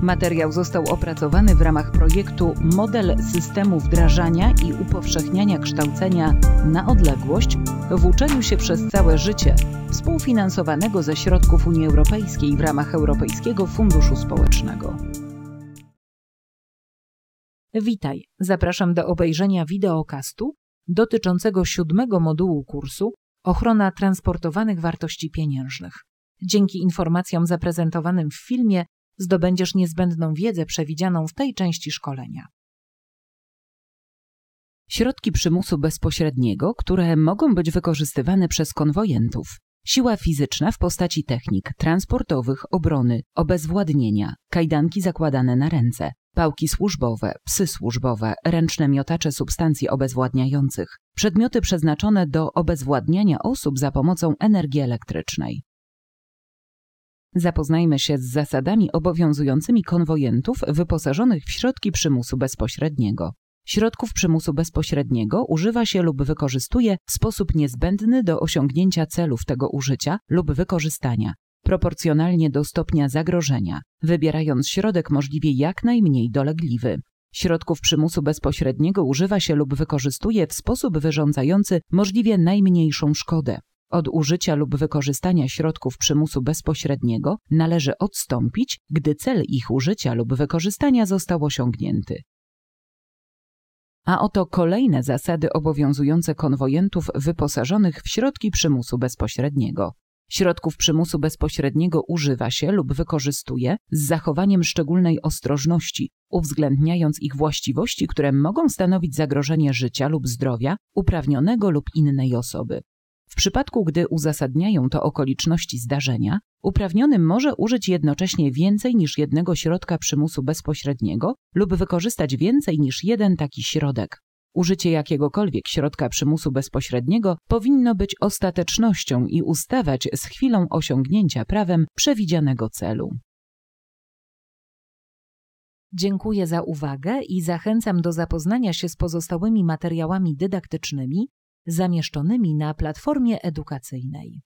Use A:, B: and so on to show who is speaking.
A: Materiał został opracowany w ramach projektu Model systemu wdrażania i upowszechniania kształcenia na odległość w uczeniu się przez całe życie, współfinansowanego ze środków Unii Europejskiej w ramach Europejskiego Funduszu Społecznego. Witaj, zapraszam do obejrzenia wideokastu dotyczącego 7. modułu kursu Ochrona transportowanych wartości pieniężnych. Dzięki informacjom zaprezentowanym w filmie zdobędziesz niezbędną wiedzę przewidzianą w tej części szkolenia. Środki przymusu bezpośredniego, które mogą być wykorzystywane przez konwojentów. Siła fizyczna w postaci technik transportowych, obrony, obezwładnienia, kajdanki zakładane na ręce, pałki służbowe, psy służbowe, ręczne miotacze substancji obezwładniających, przedmioty przeznaczone do obezwładniania osób za pomocą energii elektrycznej. Zapoznajmy się z zasadami obowiązującymi konwojentów wyposażonych w środki przymusu bezpośredniego. Środków przymusu bezpośredniego używa się lub wykorzystuje w sposób niezbędny do osiągnięcia celów tego użycia lub wykorzystania, proporcjonalnie do stopnia zagrożenia, wybierając środek możliwie jak najmniej dolegliwy. Środków przymusu bezpośredniego używa się lub wykorzystuje w sposób wyrządzający możliwie najmniejszą szkodę. Od użycia lub wykorzystania środków przymusu bezpośredniego należy odstąpić, gdy cel ich użycia lub wykorzystania został osiągnięty. A oto kolejne zasady obowiązujące konwojentów wyposażonych w środki przymusu bezpośredniego. Środków przymusu bezpośredniego używa się lub wykorzystuje z zachowaniem szczególnej ostrożności, uwzględniając ich właściwości, które mogą stanowić zagrożenie życia lub zdrowia uprawnionego lub innej osoby. W przypadku, gdy uzasadniają to okoliczności zdarzenia, uprawniony może użyć jednocześnie więcej niż jednego środka przymusu bezpośredniego lub wykorzystać więcej niż jeden taki środek. Użycie jakiegokolwiek środka przymusu bezpośredniego powinno być ostatecznością i ustawać z chwilą osiągnięcia prawem przewidzianego celu. Dziękuję za uwagę i zachęcam do zapoznania się z pozostałymi materiałami dydaktycznymi zamieszczonymi na platformie edukacyjnej.